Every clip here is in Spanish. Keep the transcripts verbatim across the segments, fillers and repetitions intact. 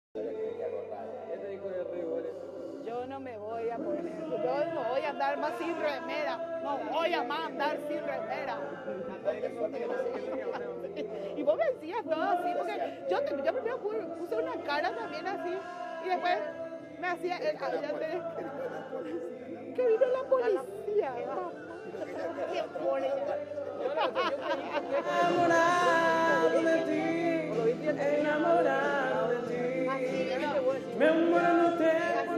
Yo no me voy a poner, yo no voy a andar más sin remera, no voy a más andar sin remera. Y vos me decías todo así, porque yo, te, yo primero puse una cara también así, y después me hacía el adelante. Que vino la policía. ¿Qué pone? Enamorado de ti, enamorado de ti, me muero de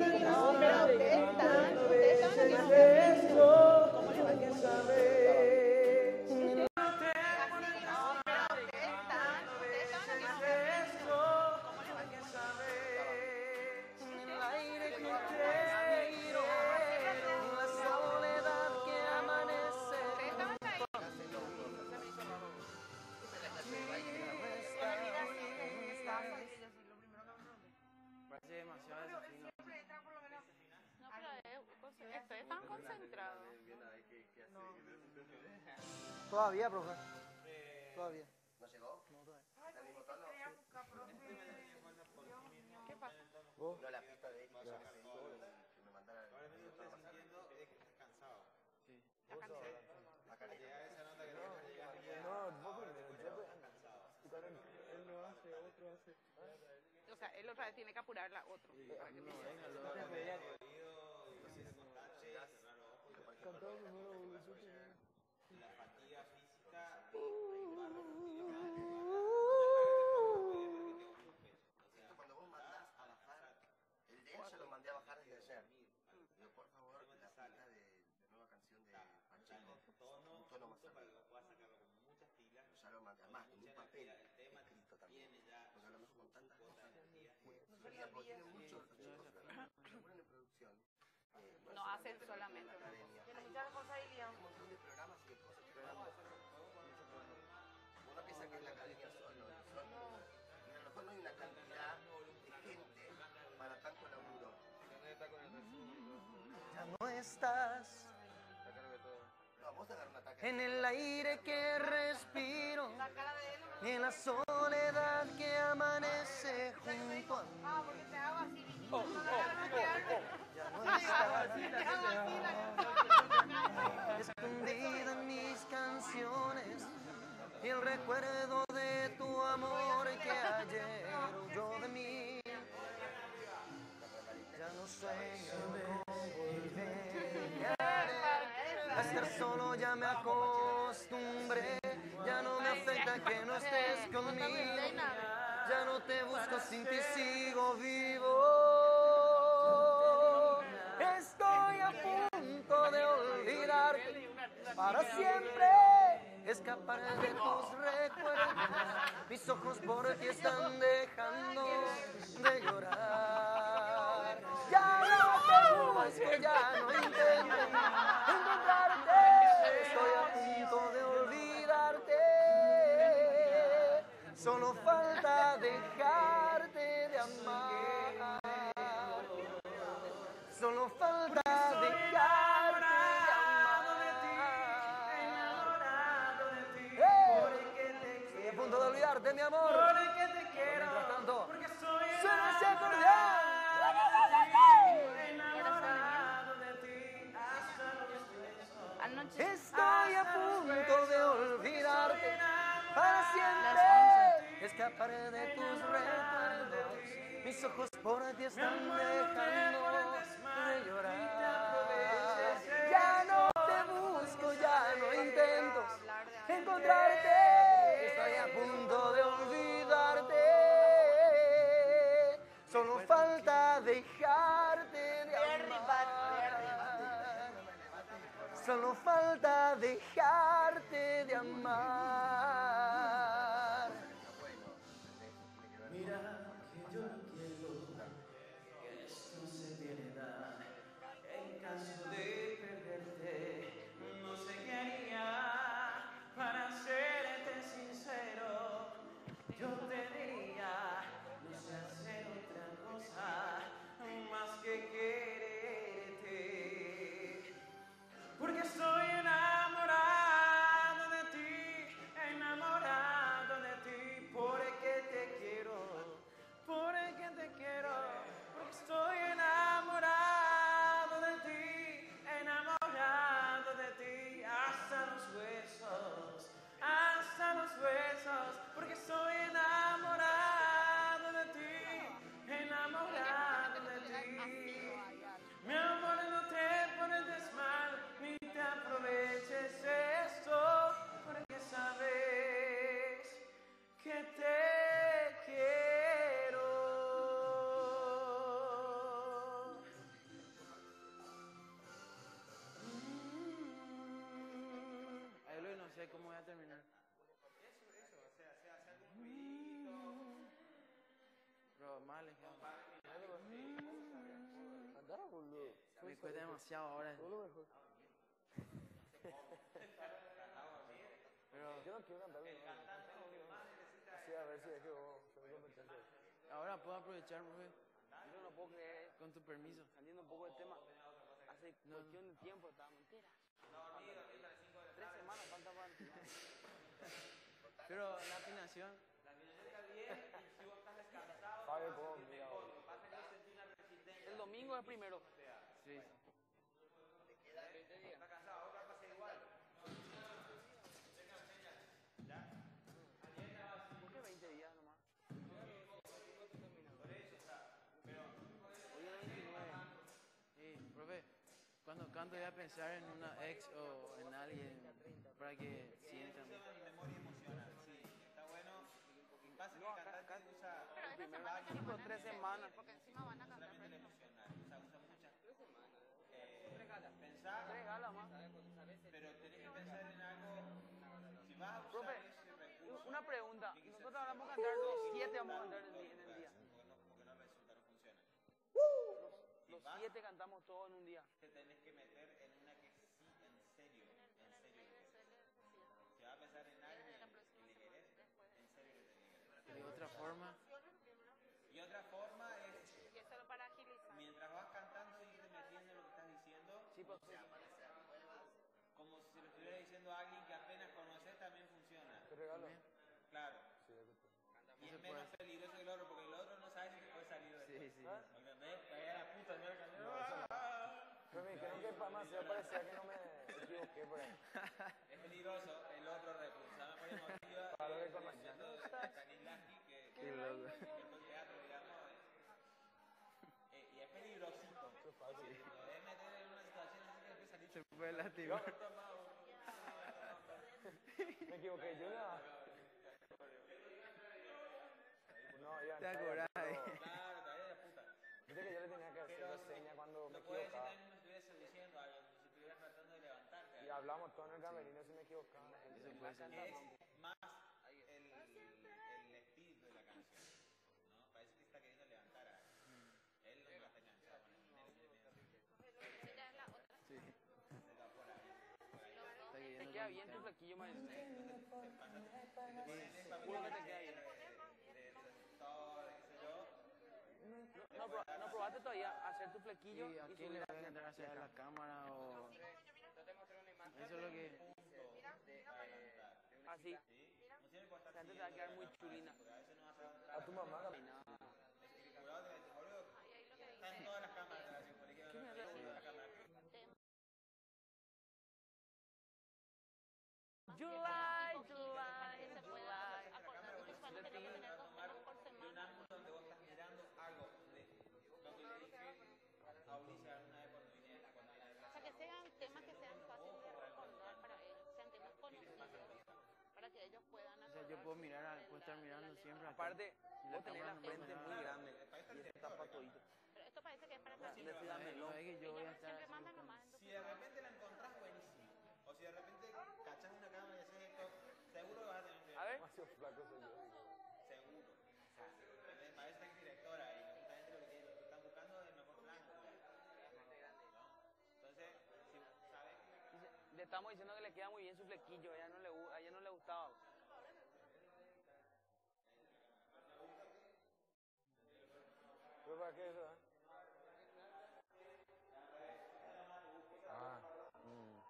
Estoy tan concentrado. Todavía, profe. Todavía. ¿No llegó? No, todavía. ¿Está el mismo tono? ¿Qué pasa? No, la pista de Erika que pedí que me mandara el mismo tono más tarde. Está cansado. Acá le Llega esa nota que No, vos primero. Yo él lo hace, otro hace. O sea, él otra vez tiene que apurar la otra. Cantado primero, boludo. la fatiga física. Esto cuando vos mandás a bajar, el de él ya lo mandé a bajar desde ayer. Digo, por favor, la pista de, de nueva canción de Pacheco, un tono más arriba. Ya lo mandé, además, en un papel escrito también. Porque a lo mejor con tantas cosas, no se olvida, porque tiene muchos chicos que laburan en producción. Eh, no, No hacen solamente. Tiene mucha responsabilidad. Un montón de programas y de cosas que programas. Uno piensa que es la academia solo, solo. Y a lo mejor no hay una cantidad de gente para tanto laburo. Ya no estás No, vos te agarras un ataque. en el aire que respiro, ni en la soledad que amanece junto a mí. Ah, porque te hago así. Ya no estás escondida en mis canciones y el recuerdo de tu amor que ayer huyó de mí. Ya no sueño con volver a estar solo, ya me acostumbré, ya no me afecta que no estés conmigo, ya no te busco, sin ti sigo vivo. Estoy a punto de olvidarte para siempre, escapar de tus recuerdos. Mis ojos por ti están dejando de llorar. Ya no te busco, ya no intento encontrarte. Estoy a punto de olvidarte. Solo falta dejarte de amar. Solo falta dejarte de amar. Estoy a punto de olvidarte, mi amor. Mientras tanto, suena ese acordeón. Estoy a punto de olvidarte para siempre, escapar de tus recuerdos. Mis ojos por ti están dejando de llorar. Ya no te busco, ya no intento encontrarte. Estoy a punto de olvidarte. Solo falta dejarte de amar. Solo falta dejarte de amar. Mira que yo no quiero que esto se pierda. En caso de perderte, no sé qué haría. Para serte sincero, yo te diría, no sé hacer otra cosa más que quererte. Porque estoy enamorado. Me cuesta demasiado ahora. Todo lo mejor. Pero Yo no quiero cantar bien. Así a ver si es que vos sos mi competencia. ahora puedo aprovechar, profe, Yo no puedo creer, con tu permiso. saliendo un poco del tema. Hace No, cuestión de tiempo estaba mentira. Tres semanas falta para el final. Pero la afinación, Fabio, ¿cómo? Mira, vos. El domingo es primero. sí. ¿Por qué veinte días nomás? Hoy es veintinueve. Sí, profe, cuando canto voy a pensar en una ex o en alguien para que sientan. Memoria emocional, sí, está bueno. Pasa que No, el acá- cantante acá- usa Pero esta primero semana ya no cinco, van a tres hacer, semanas. sí, porque encima van a cantar. solamente el pero- emocional, o sea, usa muchas. Eh, pensar, Tres galas más. pero tenés que pensar en algo. Si vas a usar Profe, ese recurso, una pregunta. tiene que ser Nosotros ahora vamos a cierto. cantar los siete, vamos a cantar en el día. En el día. Porque no, porque no resulta, no funciona. Si Los vas, siete cantamos todos en un día. te tenés que meter en una que sí, en serio, en serio que querés. Si vas a pensar en alguien que le querés, en serio que te querés. De otra forma, Y otra forma es, Y es solo para agilizar. mientras vas cantando, irte metiendo en lo que estás diciendo, Sí, pues. como si se lo estuviera diciendo a alguien que apenas conoces, también funciona. ¿Te regalo? Claro. Sí, ya escuché. Y es menos peligroso que el otro, porque el otro no sabe si te puede salir de sí, sí. ¿Entendés? Caer a la puta, no Pero me dijeron que para más se parecía que no me equivoqué por ahí. Es peligroso, el otro recurso. Me pone emotiva. Claro que eh, con diciendo de Stanislavski que Qué loco. que fue el teatro, digamos, eh, eh, y es peligrosito. Eso es fácil. Te podés meter en una situación así que después salís. Se fue lastimar. Me equivoqué, yo ya. No, ya. Te acordás ahí. Claro, todavía de puta. Viste que yo le tenía que hacer la seña cuando me Lo puedes decir equivocaba. también si no estuviese diciendo algo, como si estuvieras tratando de levantarte. Y hablamos todo en el camerino si me equivocaba. Eso puede ser. Que es más el, el espíritu de la canción, ¿no? Parece que está queriendo levantar a alguien. Él no la está enganchado con el dinero, Esa ya es la otra. Sí. se va por ahí. Está Te queriendo queda bien tu conquistar. flequillo, maestro. Es Seguro que te queda bien. todo, qué sé yo. No, pro- no probaste todavía hacer tu flequillo Sí, ¿a y quién le subir voy a cantar hacia la cámara o...? Eso es lo que... así. No tiene que estar Antes te va a quedar muy chulina. porque a veces no vas a entrar. A tu mamá, Ay, Gabriel. no. El cuidado de boludo, Ahí, ahí lo que está en dice. todas las cámaras de la sinfonía. ¿Qué me hace todas las cámaras. July, July, Que se pueda July. acordar. Porque cuando tenés que tener dos temas por De un semana. ángulo donde vos estás mirando algo de lo que le dije a Ulises alguna vez cuando vine cuando vine a O sea, que sean temas que sean fáciles de recordar para ellos, sean temas conocidos, para que ellos puedan O sea, yo puedo mirar, a- puedo estar mirando siempre acá. Aparte, Y la vos tenés la cámara no me frente da- muy grande y eso tapa todito. Pero esto parece que es para cantar. Necesitas No melón. es que yo voy a estar Siempre así mandan buscando. nomás en tu Si de repente la encontrás, buenísimo. O si de repente cachás una cámara y haces esto, seguro que vas a tener que... A ver, Demasiado flaco soy yo. Seguro. Entonces, para eso está el directora y justamente lo que, tienen- lo que están buscando es el mejor plano. ¿no? Entonces, si sabes que... dice- le estamos diciendo que le queda muy bien su flequillo, a ella no le, gu- a ella no le gustaba. ¿Pero para qué eso, eh? Ah. Mm.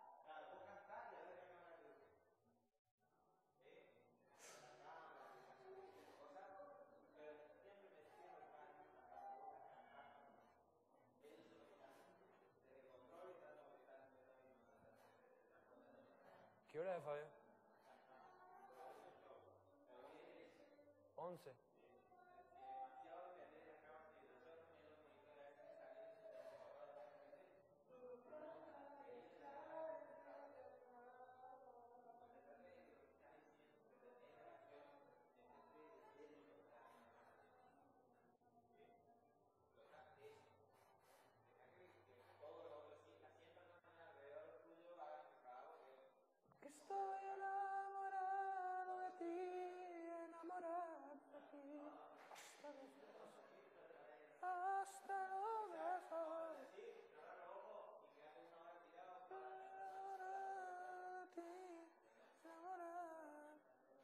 ¿Qué hora es, Fabio? Once. Estoy enamorado de ti, enamorado de ti.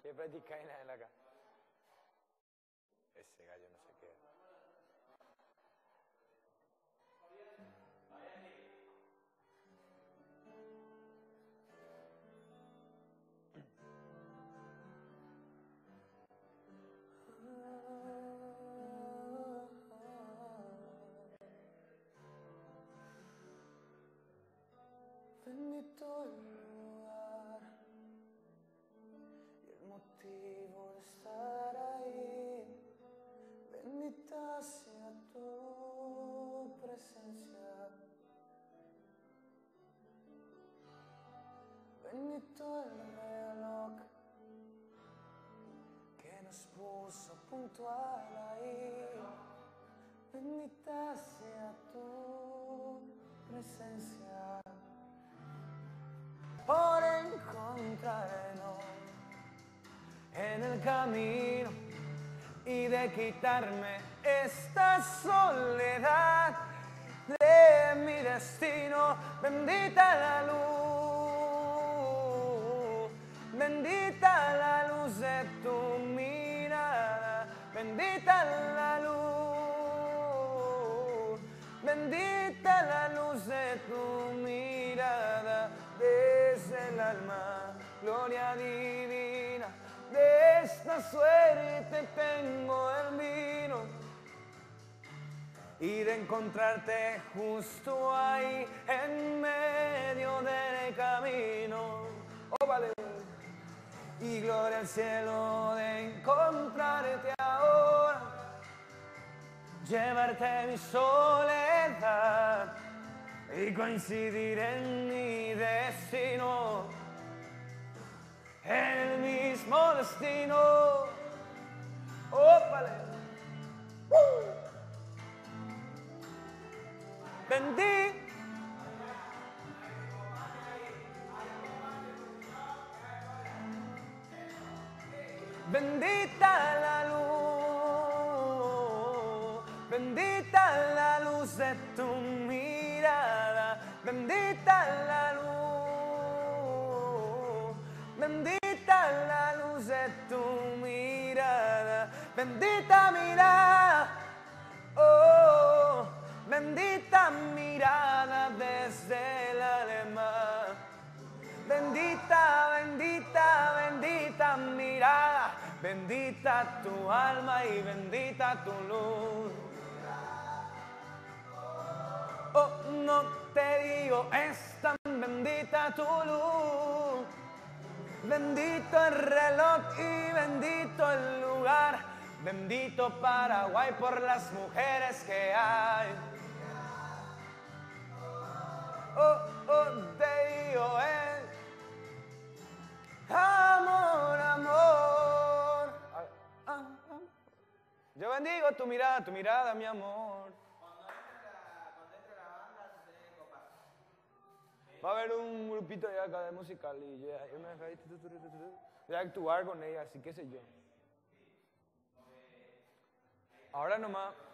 ¿Qué practicáis en la acá? Ese gallo no sé qué. Bendito el lugar y el motivo de estar ahí. Bendita sea tu presencia. Bendito el reloj que nos puso puntual ahí. Bendita sea tu presencia. Por encontrarnos en el camino y de quitarme esta soledad de mi destino. Bendita la luz, bendita la luz de tu mirada, bendita la luz, bendita la luz de tu mirada. Desde el alma, gloria divina, de esta suerte tengo el vino y de encontrarte justo ahí en medio del camino. Oh, vale. Y gloria al cielo de encontrarte ahora, llevarte mi soledad y coincidir en mi destino, en el mismo destino. ¡Ópale! ¡Uh! Bendito. Bendita la luz, bendita la luz de tu mirada, bendita la luz, bendita la luz de tu mirada, bendita mirada, oh, bendita mirada desde el alma, bendita, bendita, bendita mirada, bendita tu alma y bendita tu luz. Oh, no te digo, es tan bendita tu luz. Bendito el reloj y bendito el lugar. Bendito Paraguay por las mujeres que hay. Oh, oh, te digo, es amor, amor. Ah, ah, ah. Yo bendigo tu mirada, tu mirada, mi amor. Va a haber un grupito de acá de musical y yo, yo me voy a actuar con ella, así que sé yo. Ahora nomás.